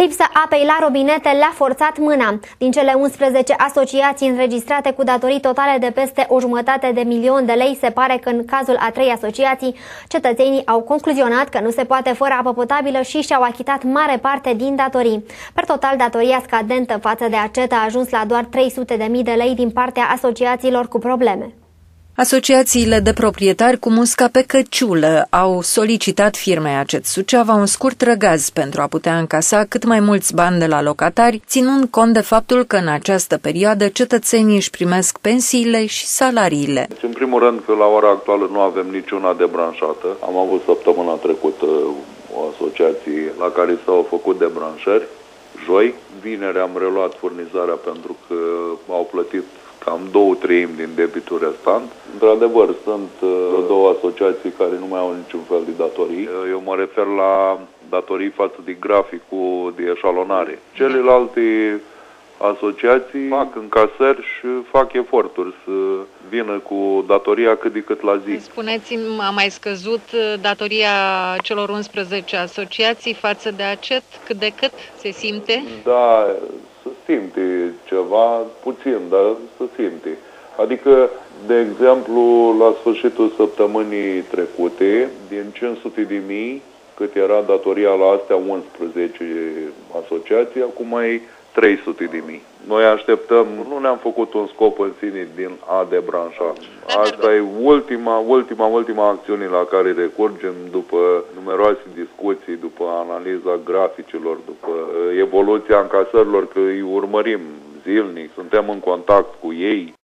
Lipsa apei la robinete le-a forțat mâna. Din cele 11 asociații înregistrate cu datorii totale de peste 1,5 milion de lei, se pare că în cazul a 3 asociații, cetățenii au concluzionat că nu se poate fără apă potabilă și și-au achitat mare parte din datorii. Per total, datoria scadentă față de ACET a ajuns la doar 300.000 de lei din partea asociațiilor cu probleme. Asociațiile de proprietari cu musca pe căciulă au solicitat firmei ACET Suceava un scurt răgaz pentru a putea încasa cât mai mulți bani de la locatari, ținând cont de faptul că în această perioadă cetățenii își primesc pensiile și salariile. În primul rând că la ora actuală nu avem niciuna debranșată. Am avut săptămâna trecută o asociație la care s-au făcut debranșări. Joi, vineri am reluat furnizarea pentru că au plătit cam 2/3 din debitul restant. Într-adevăr, sunt două asociații care nu mai au niciun fel de datorii. Eu mă refer la datorii față de graficul de eșalonare. Celelalte asociații fac încasări și fac eforturi să vină cu datoria cât de cât la zi. Spuneți-mi, a mai scăzut datoria celor 11 asociații față de ACET? Cât de cât se simte? Da, se simte ceva, puțin, dar se simte. Adică, de exemplu, la sfârșitul săptămânii trecute, din 500.000, cât era datoria la astea 11 asociații, acum e 300.000. Noi așteptăm, nu ne-am făcut un scop în sine din a debranșa. Asta e ultima acțiune la care recurgem după numeroase discuții, după analiza graficilor, după evoluția încasărilor, că îi urmărim zilnic, suntem în contact cu ei.